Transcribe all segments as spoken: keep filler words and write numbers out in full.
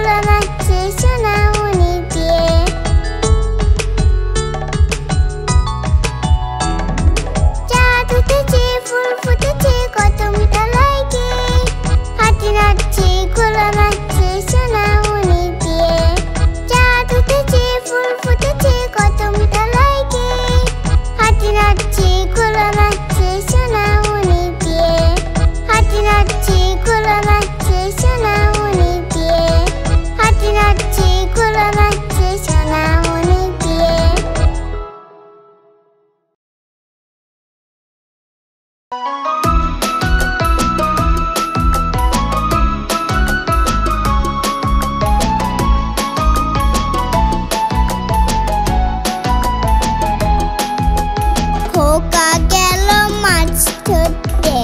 খোলা নাচছে সোনামণি দিয়ে। চাঁদ উঠেছে ফুল ফুটেছে কত মিঠা লাগে, হাতি নাচছে খোলা নাচছে সোনামণি দিয়ে। চাঁদ উঠেছে ফুল ফুটেছে কত মিঠা লাগে, হাতি নাচছে খোলা নাচছে সোনামণি দিয়ে। হাতি নাচছে খোলা নাচছে সোনামণি দিয়ে। হাতি নাচছে খোলা নাচছে সোনামণি দিয়ে। খোকা গেল মাছ ধরতে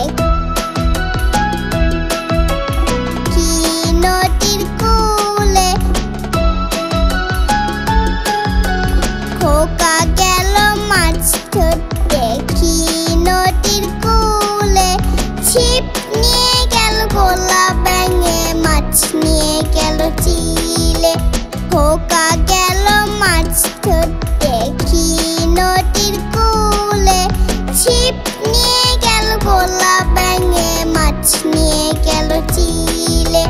কি নদীর কূলে। খোকা গেল মাছ ধরতে কি নদীর কূলে। ছিপ নিয়ে গেল গোলা ব্যাঙে, মাছ নিয়ে গেল চিলে। খোকা গেল মাছ ধরতে কি নদীর কূলে। ছিপ নিয়ে গেল গোলা ব্যাঙে, মাছ নিয়ে গেল চিলে।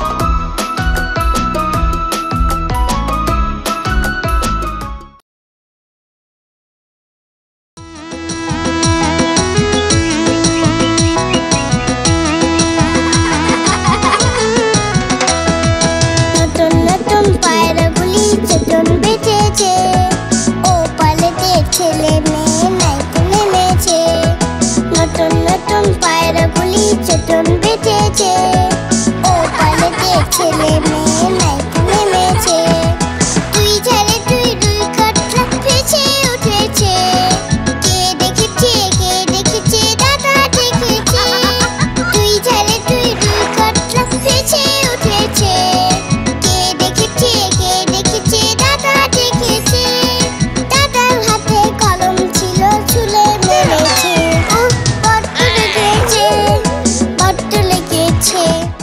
নতুন নতুন পায়রাগুলি চেতন বেঁচেছে, ও পালেতে ছেলে মেয়ে নাইতে নেমেছে। নতুন নতুন পায়রাগুলি চেতন বেঁচেছে, ও পালেতে ছেলে মেয়ে নাইতে নেমেছে। তুই ঝালে তুই দুই কাটলা ভেসে উঠেছে, কে দেখেছে কে দেখেছে দাদা দেখেছে। তুই ঝালে তুই দুই কাটলা ভেসে উঠেছে, কে দেখেছে কে দেখেছে দাদা দেখেছে। দাদার হাতে কলম ছিল ছুলে মেরেছে, উহ বড্ড লেগেছে বড্ড লেগেছে।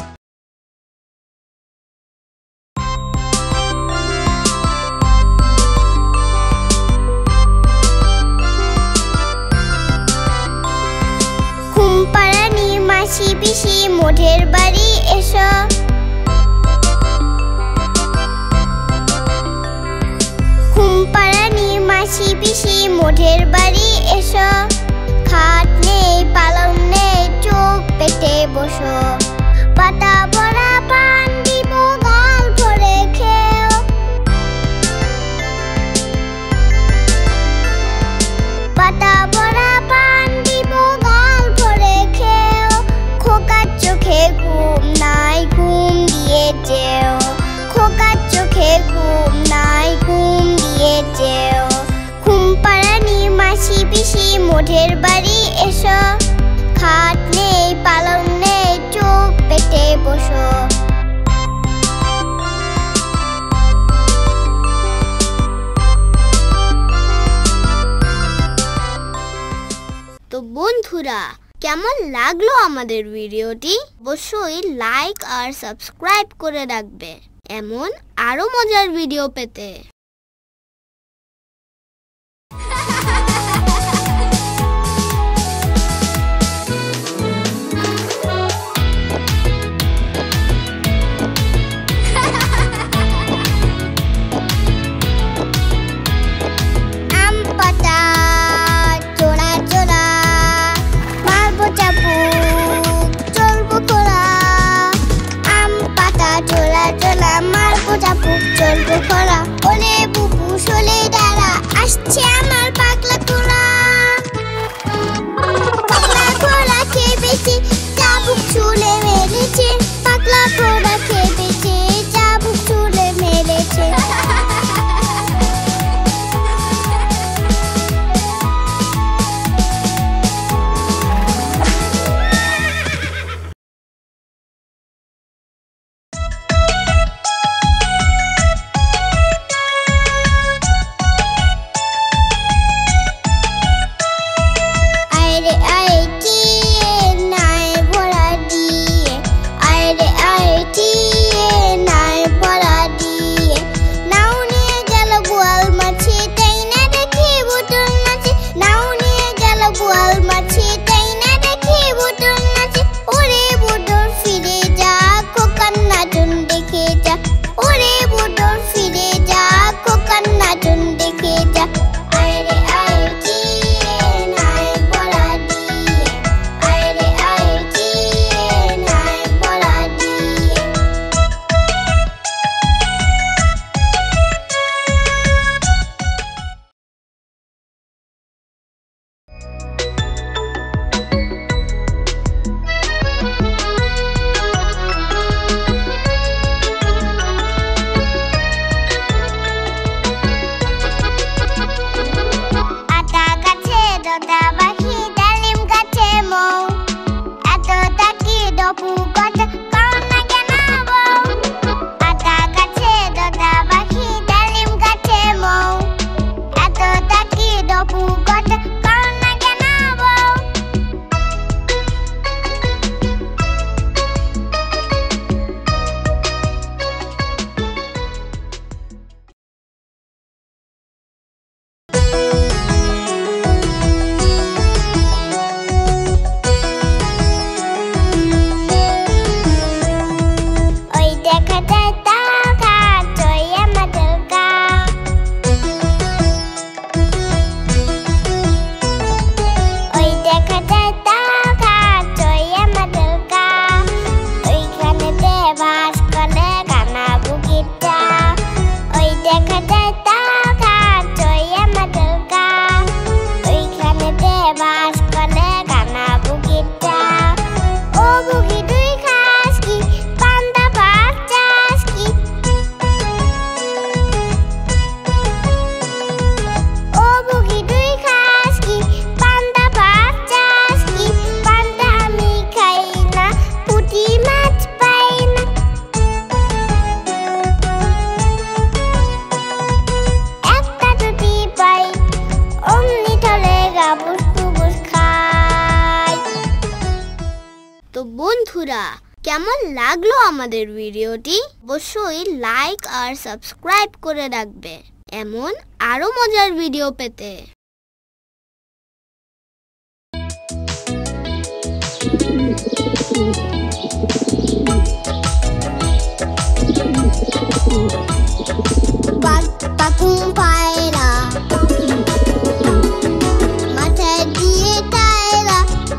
ঘুমপাড়ানি মাসি পিসি মোঢের বাড়ি এসো। ঘুমপাড়ানি মাসি পিসি মোঢের বাড়ি এসো। খাট নেই পালং নেই চোখ পেটে বসো। পাতা ভরা পান দিব গাল ভরে খেও। পাতা ভরা পান দিব গাল ভরে খেও। খোকার চোখে ঘুম নাই ঘুম দিয়ে যেও। খোকার চোখে ঘুম নাই ঘুম দিয়ে যেও। ঘুমপাড়ানি মাসি পিসি মোঢের বাড়ি এসো। খাট নেই পালং নেই চোখ পেটে বসো। তো বন্ধুরা, কেমন লাগলো আমাদের ভিডিওটি? অবশ্যই লাইক আর সাবস্ক্রাইব করে রাখবে এমন আরো মজার ভিডিও পেতে। আম পাতা চোরা চোরা, মারবো চাবুক চলবো খোলা। আম পাতা চোরা চোরা, মারবো চাবুক চলবো খোলা। ওলে কেমন লাগলো আমাদের ভিডিওটি অবশ্যই লাইক আর সাবস্ক্রাইব করে রাখবে এমন আরো মজার ভিডিও পেতে। পাখি পায়রা মাথায় দিয়ে টায়রা,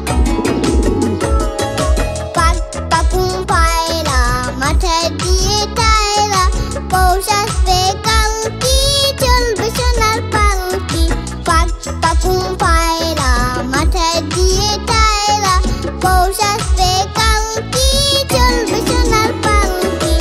পাখি পায়রা মাথায় দিয়ে টায়রা, পৌষ আসবে কালকে চলবে সোনার পালকি। পাখি পায়রা মাথায় দিয়ে টায়রা, পৌষ আসবে কালকে চলবে সোনার পালকি।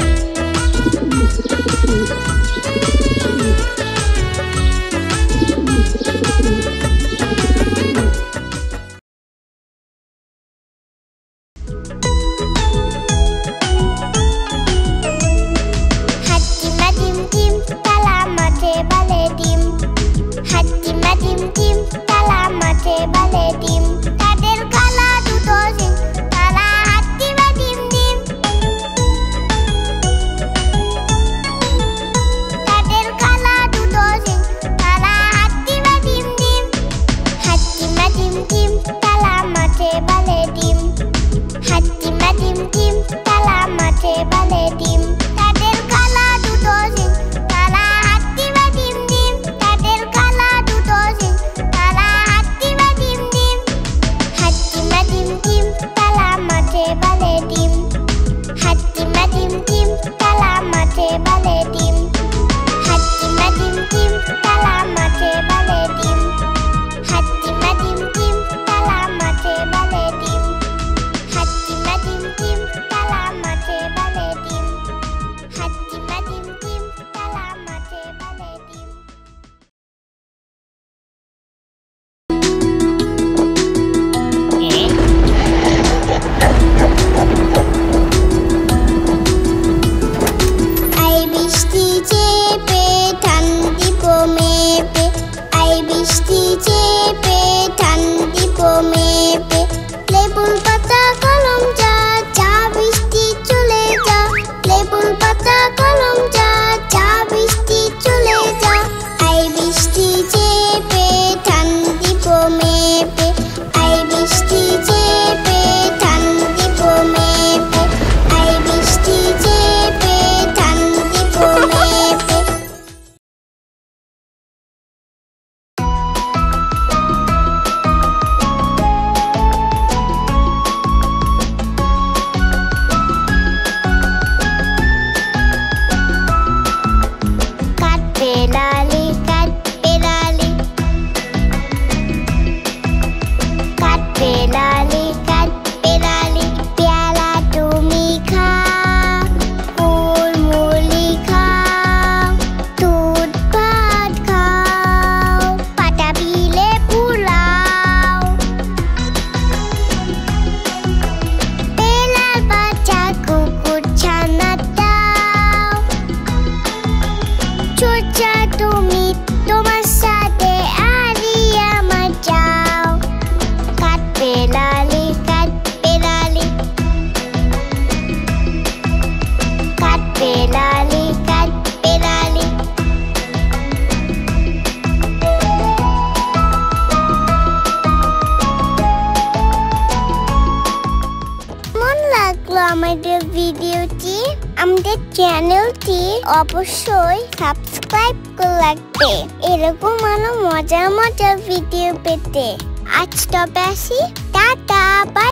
হাতিমা ডিম ডিম তালা মাঠে বালে ডিম, হাতিমা ডিম ডিম তালা মাঠে বালে ডিম, তাদের কালা দুটো সিং তারা হাতিমা ডিম ডিম, তাদের কালা দুটো সিং তারা হাতিমা ডিম ডিম। হাতিমা ডিম ডিম তালা মাঠে বালে ডিম, হাতিমা ডিম ডিম তালা মাঠে বালে ডিম, তাদের কালা দুটো সিং তারা হাতিমা ডিম ডিম, তাদের কালা দুটো সিং তারা হাতিমা ডিম ডিম। হাতিমা ডিম ডিম তালা মাঠে বালে ডিম, হাতিমা ডিম ডিম তালা মাঠে বালে ডিম, হাতিমা ডিম ডিম তালা মাঠে বালে ডিম, হাতিমা ডিম ডিম তালা মাঠে বালে ডিম, হাতিমা ডিম ডিম তালা মাঠে বালে ডিম, হাতিমা ডিম ডিম তালা মাঠে বালে ডিম। আই বৃষ্টি চেপে ঠান্ডি মেপে, আই বৃষ্টি চেপে ঠান্ডি মেপে, লেবুর পাতা কলম যা চা বৃষ্টি চলে যা, লেবুর পাতা কলম যা চা বৃষ্টি চলে যা। আই বৃষ্টি চেপে ঠান্ডি মেপে, আই বৃষ্টি চেপে ঠান্ডি মেপে, আই বৃষ্টি চেপে ঠান্ডি মেপে। কাটবে লালি কাটবে লালি, কাটবে লালি কাটবে লালি, পেয়ালা তুমি খাও, কুলমুলি খাও, দুধ ভাত খাও, পাটা বিলে পুলাও। বেলাল বাচ্চা কুকুর ছানা দাও, চোরচা তুমি তোমার সাথে আরি আমার যাও। কাটবে লালি কাটবে লালি, কাটবে লালি কাটবে লালি। কেমন লাগলো আমাদের ভিডিওটি? আমাদের চ্যানেলটি অবশ্যই সাবস্ক্রাইব করে রাখবে এরকম আরো মজার মজার ভিডিও পেতে। আজ তবে আসি, টাটা, বাই।